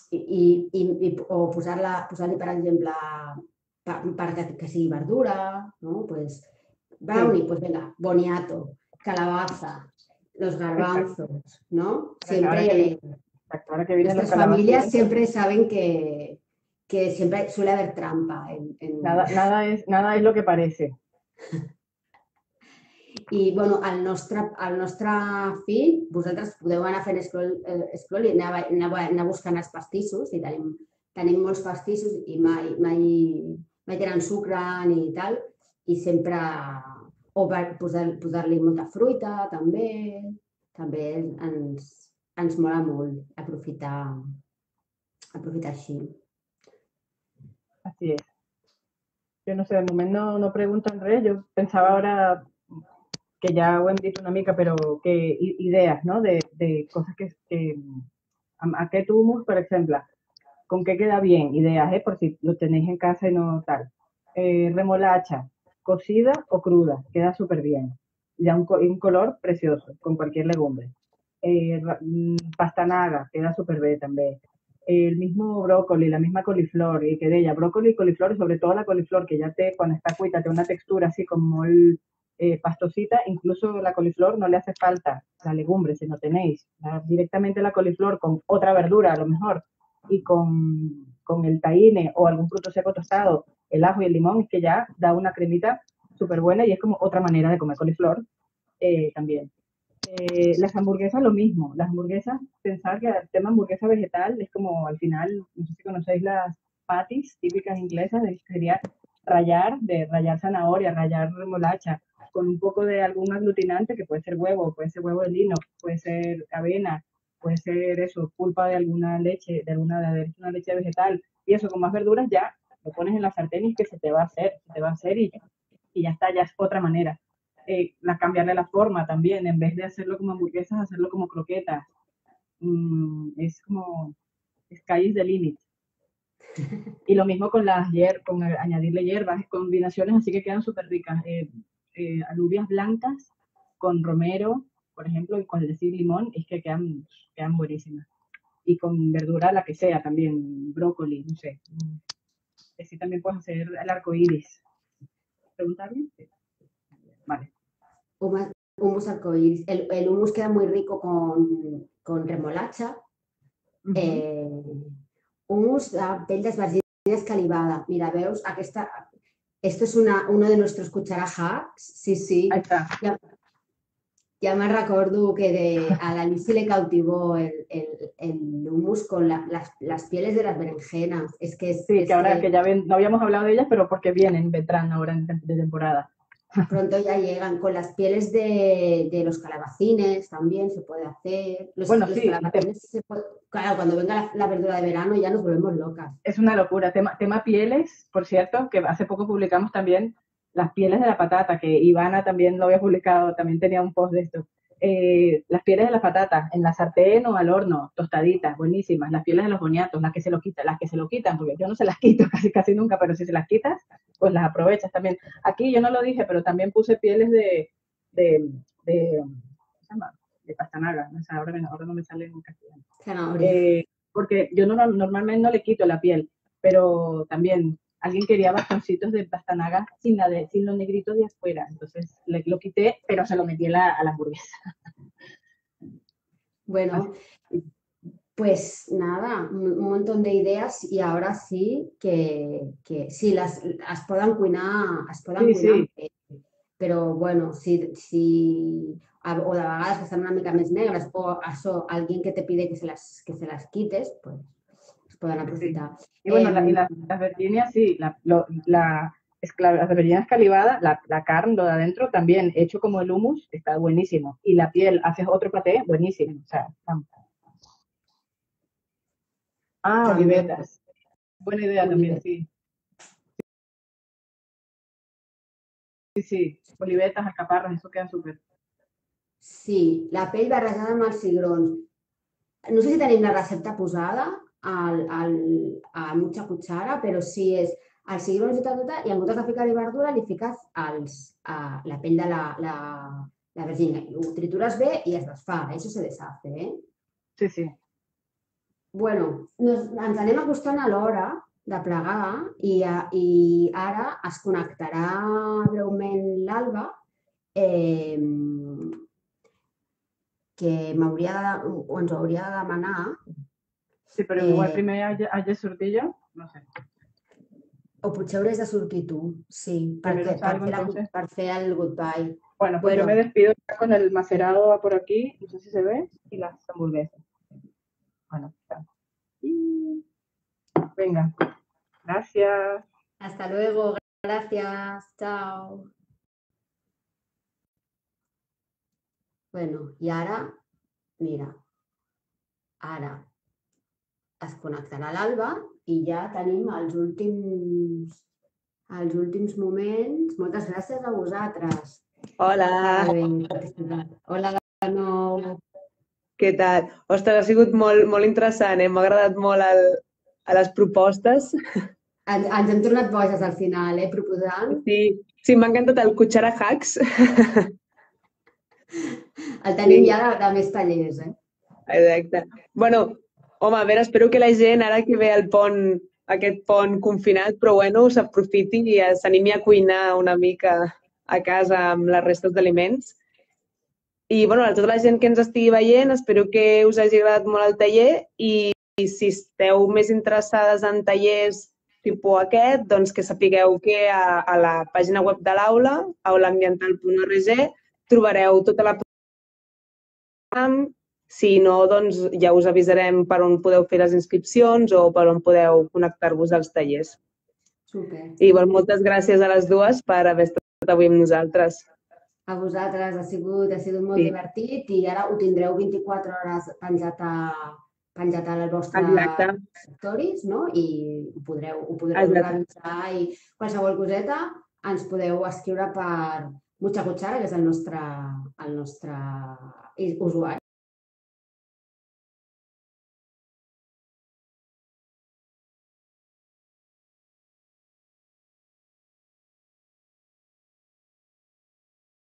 posar-li, per exemple, que sigui verdura, no? Brownie, pues venga, boniato, calabaza, los garbanzos, ¿no? Siempre, nuestras familias siempre saben que siempre suele haber trampa. Nada es lo que parece. I, bueno, al nostre feed, vosaltres podeu anar fent scroll i anar buscant els pastissos, i tenim molts pastissos i mai tenen sucre ni tal, i sempre, o posar-li molta fruita, també ens mola molt aprofitar així. Así es. Yo no sé, de moment no pregunten res, jo pensava ara que ja ho hem dit una mica, però que idees, ¿no? De cosas que aquest hummus, por ejemplo, ¿con qué queda bien? Ideas, por si lo tenéis en casa y no tal. Remolacha, cocida o cruda, queda súper bien. Ya un color precioso, con cualquier legumbre. Pastanaga, queda súper bien también. El mismo brócoli, la misma coliflor, y que de ella, brócoli y coliflor, y sobre todo la coliflor, que ya cuando está cuita, tiene una textura así como pastosita, incluso la coliflor no le hace falta la legumbre si no tenéis. Directamente la coliflor con otra verdura a lo mejor, y con el tahine o algún fruto seco tostado, el ajo y el limón, es que ya da una cremita súper buena y es como otra manera de comer coliflor también. Las hamburguesas lo mismo, las hamburguesas, pensar que el tema hamburguesa vegetal es como al final, no sé si conocéis las patties típicas inglesas, sería rallar zanahoria, rallar remolacha, con un poco de algún aglutinante que puede ser huevo de lino, puede ser avena, puede ser eso, pulpa de alguna leche, de una leche vegetal, y eso con más verduras ya lo pones en la sartén y que se te va a hacer y ya está, ya es otra manera. Cambiarle la forma también, en vez de hacerlo como hamburguesas, hacerlo como croquetas. Es como sky is the limit. Y lo mismo con con añadirle hierbas, combinaciones así que quedan súper ricas. Alubias blancas con romero, por ejemplo, y con decir limón, es que quedan buenísimas. Y con verdura, la que sea también, brócoli, no sé. Así también puedes hacer el arco iris. ¿Preguntarme? Sí. Vale. Hummus arcoíris. El hummus queda muy rico con remolacha. Hummus de pell d'esvergina escalivada. Mira, veus, esto es uno de nuestros cuchara hacks. Sí. Ahí está. Ya me recuerdo que a la Liz se le cautivó el hummus con las pieles de las berenjenas. Que ahora que ya ven, no habíamos hablado de ellas, pero porque vendrán ahora de temporada. Pronto ya llegan con las pieles de los calabacines, también se puede hacer. Los Sí, calabacines, claro, cuando venga la verdura de verano ya nos volvemos locas. es una locura. Tema pieles, por cierto, que hace poco publicamos también las pieles de la patata, que Ivana también lo había publicado, también tenía un post de esto. Las pieles de la patata, en la sartén o al horno, tostaditas, buenísimas. Las pieles de los boniatos, las que se lo quitan, porque yo no se las quito casi nunca, pero si se las quitas, pues las aprovechas también. Aquí yo no lo dije, pero también puse pieles ¿cómo se llama? De pastanaga, o sea, ahora no me sale en castellano. Porque yo normalmente no le quito la piel, pero también alguien quería bastoncitos de pastanaga sin los negritos de afuera, entonces lo quité, pero se lo metí a la hamburguesa. Bueno, pues nada, un montón de ideas i ara sí que sí, es poden cuinar, Sí. però bueno, o de vegades que estan una mica més negres o això, alguien que te pide que se las quites, pues es poden aprofitar. Y bueno, las verdinias, sí, las verdinias calibadas, la carne, lo de adentro también, hecho como el hummus, está buenísimo. Y la piel, haces otro paté, buenísimo. O sea, olivetas. Buena idea también, sí. Sí, olivetas, alcaparras, eso queda súper. Sí, la pell barrejada amb els cigrons. No sé si tenim la recepta posada a mitja cuchara, però sí és els cigrons i tot, i en comptes de ficar-hi verdura li fiques la pell de la vergina. Ho tritures bé i es desfà, això se deshace, eh? Sí. Bueno, ens anem acostant a l'hora de plegar i ara es connectarà breument l'Alba, que ens hauria de demanar. Sí, però igual primer haig de sortir jo, no sé. O potser hauràs de sortir tu, sí, per fer el goodbye. Bueno, pues yo me despido con el macerado por aquí, no sé si se ve, y las hamburguesas. Bueno, está. Venga, gracias. Hasta luego, gracias, chao. Bueno, i ara, mira, ara es connectarà l'Alba i ja tenim els últims moments. Moltes gràcies a vosaltres. Hola. Hola de nou. Què tal? Ostres, ha sigut molt interessant, m'ha agradat molt les propostes. Ens hem tornat boges al final, proposant. Sí, m'ha encantat el Cuchara Hacks. El tenim ja de més tallers, Exacte. Bueno, home, a veure, espero que la gent, ara que ve aquest pont confinat, però bueno, s'aprofiti i s'animi a cuinar una mica a casa amb les restes d'aliments. I, bueno, a tota la gent que ens estigui veient, espero que us hagi agradat molt el taller i si esteu més interessades en tallers tipus aquest, doncs que sapigueu que a la pàgina web de l'aula, aulaambiental.org, trobareu tota la programa. Si no, doncs ja us avisarem per on podeu fer les inscripcions o per on podeu connectar-vos als tallers. Super. I moltes gràcies a les dues per haver estat avui amb nosaltres. A vosaltres, ha sigut molt divertit i ara ho tindreu 24 hores penjat al vostre stories, no? I ho podreu revisar i qualsevol coseta ens podeu escriure per Mucha Cuchara, que és el nostre usuari.